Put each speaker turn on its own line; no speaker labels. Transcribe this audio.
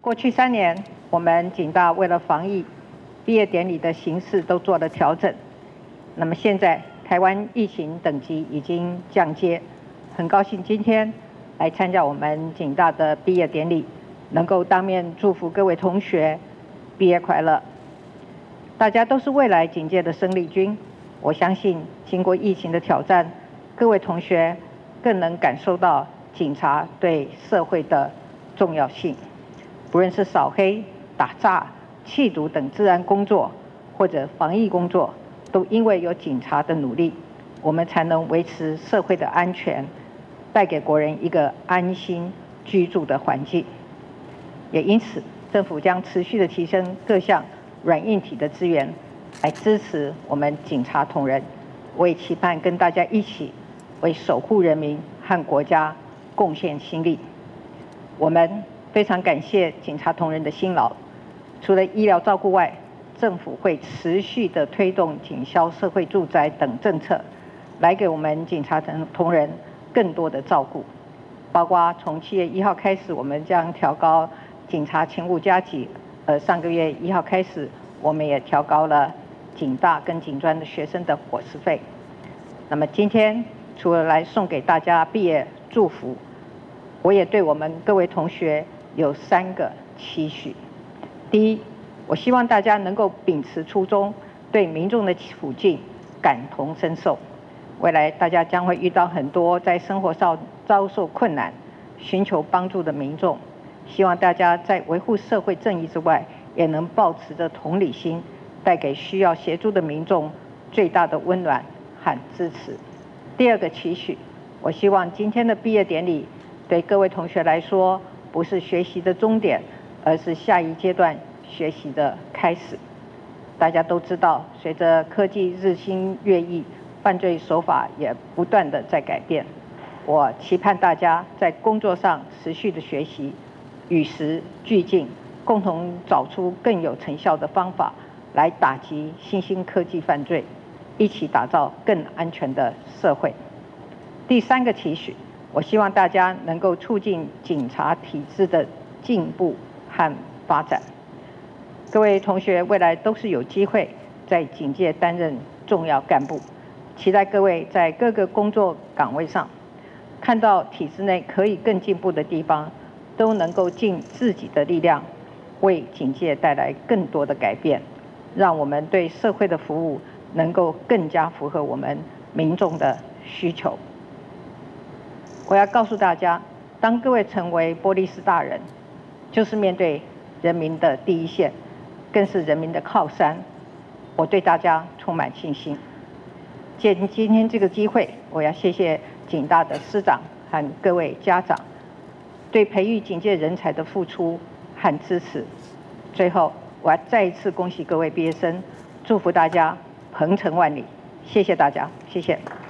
过去3年，我们警大为了防疫，毕业典礼的形式都做了调整。那么现在，台湾疫情等级已经降阶，很高兴今天来参加我们警大的毕业典礼，能够当面祝福各位同学毕业快乐。大家都是未来警界的生力军，我相信经过疫情的挑战，各位同学更能感受到警察对社会的重要性。不论是扫黑、打诈、缉毒等治安工作，或者防疫工作，都因为有警察的努力，我们才能维持社会的安全，带给国人一个安心居住的环境。也因此，政府将持续的提升各项软硬体的资源，来支持我们警察同仁。我也期盼跟大家一起为守护人民和国家贡献心力。我们非常感谢警察同仁的辛劳。除了医疗照顾外，政府会持续的推动警消社会住宅等政策，来给我们警察同仁更多的照顾。包括从7月1号开始，我们将调高警察勤务加给，上个月1号开始，我们也调高了警大跟警专的学生的伙食费。那么今天除了来送给大家毕业祝福，我也对我们各位同学有3个期许。第一，我希望大家能够秉持初衷，对民众的处境感同身受。未来大家将会遇到很多在生活上遭受困难、寻求帮助的民众，希望大家在维护社会正义之外，也能抱持着同理心，带给需要协助的民众最大的温暖和支持。第二个期许，我希望今天的毕业典礼对各位同学来说，不是学习的终点，而是下一阶段学习的开始。大家都知道，随着科技日新月异，犯罪手法也不断的在改变。我期盼大家在工作上持续的学习，与时俱进，共同找出更有成效的方法来打击新兴科技犯罪，一起打造更安全的社会。第3个期许，我希望大家能够促进警察体制的进步和发展。各位同学未来都是有机会在警界担任重要干部，期待各位在各个工作岗位上，看到体制内可以更进步的地方，都能够尽自己的力量，为警界带来更多的改变，让我们对社会的服务能够更加符合我们民众的需求。我要告诉大家，当各位成为波利斯大人，就是面对人民的第一线，更是人民的靠山。我对大家充满信心。借今天这个机会，我要谢谢警大的师长和各位家长对培育警界人才的付出和支持。最后，我要再一次恭喜各位毕业生，祝福大家鹏程万里。谢谢大家，谢谢。